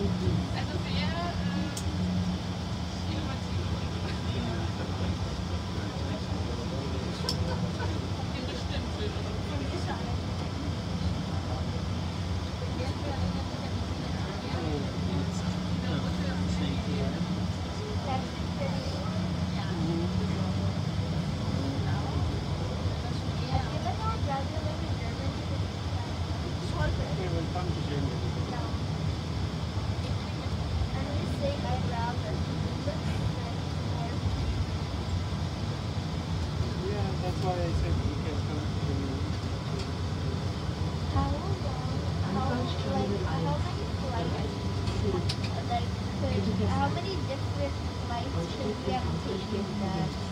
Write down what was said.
Also sehr innovativ. In bestimmte. That's why I said you can come to the How many different flights could we have taken that?